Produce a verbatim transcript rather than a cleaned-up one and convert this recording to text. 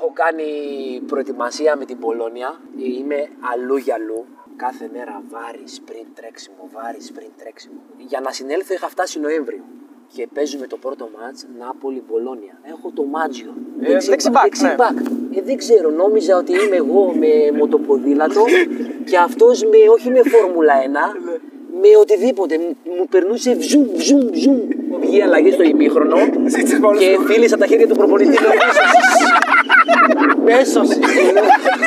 έχω κάνει προετοιμασία με την Πολόνια. Είμαι αλλού για αλλού. Κάθε μέρα βάρη, sprint τρέξιμο, βάρη, sprint τρέξιμο. Για να συνέλθω είχα φτάσει Νοέμβριο. Και παίζουμε το πρώτο μάτς Νάπολη-Πολόνια. Έχω το Μάτζιο. Ε, δεξιμπάκ. Ναι. Ε, δεν ξέρω, νόμιζα ότι είμαι εγώ με μοτοποδήλατο και αυτός με, όχι με Φόρμουλα ένα, με οτιδήποτε. Μου, μου περνούσε βζουμ, βζουμ, βζουμ. Βγει αλλαγή στο ημίχρονο και φίλησα τα χέρια του προπονητή. Με έσωσε.